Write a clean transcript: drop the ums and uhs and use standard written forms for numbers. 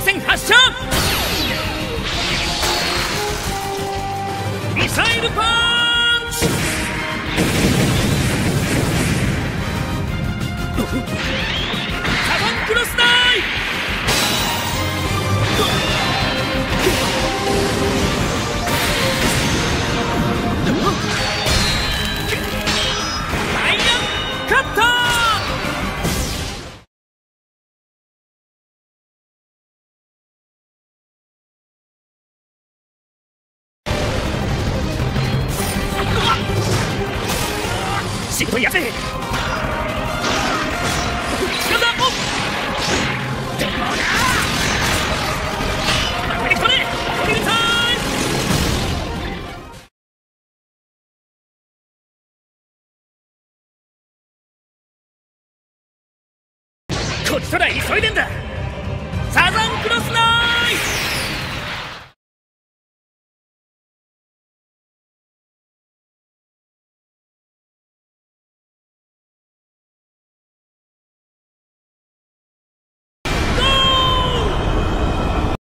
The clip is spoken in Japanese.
線発射。ミサイルパンチ。サバンクロスダイ。アイアンカッター。しぶといやつ。掴んだ。おっ。でもな。アメリカでミリタイム。こっちとら急いでんだ。サザンクロスナイフ。